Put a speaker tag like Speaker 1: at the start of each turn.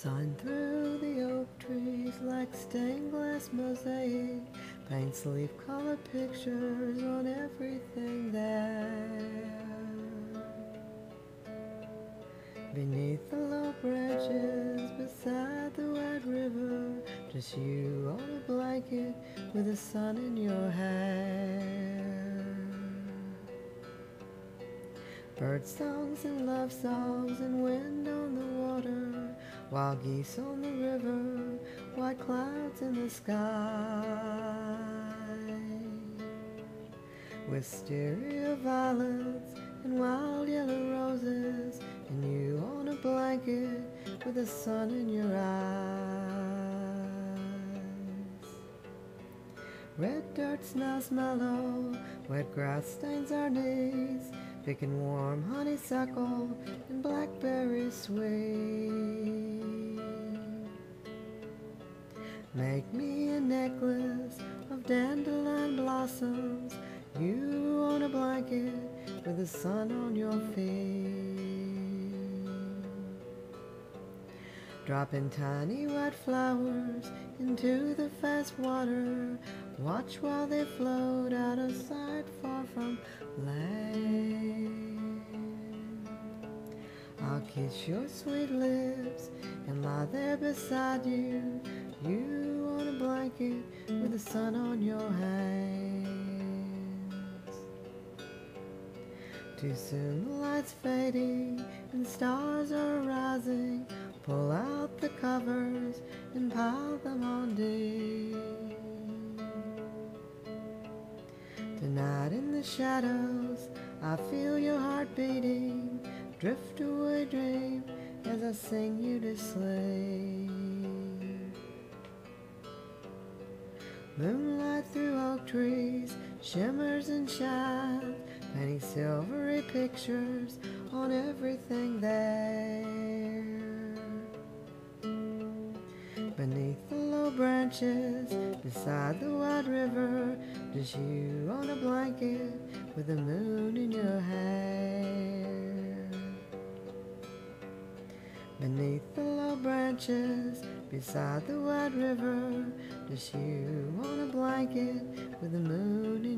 Speaker 1: Sun through the oak trees like stained glass mosaic, paints leaf-color pictures on everything there. Beneath the low branches, beside the wide river, just you on a blanket with the sun in your hair. Birdsongs and love songs and wind on the water, wild geese on the river, white clouds in the sky. Wisteria violets and wild yellow roses, and you on a blanket with the sun in your eyes. Red dirt smells mellow, wet grass stains our knees, picking warm honeysuckle and blackberries sweet. Make me a necklace of dandelion blossoms, you on a blanket with the sun on your feet. Dropping tiny white flowers into the fast water, watch while they float out of sight far from land. I'll kiss your sweet lips and lie there beside you, you on a blanket with the sun on your hands. Too soon the light's fading and stars are rising, pull out the covers and pile them on deep. Tonight in the shadows I feel your heart beating, drift away dream as I sing you to sleep. Moonlight through oak trees shimmers and shines, painting silvery pictures on everything there. Beneath the low branches, beside the wide river, just you on a blanket with the moon in your hair. Beneath the low branches, beside the wide river, just you on a blanket with the moon in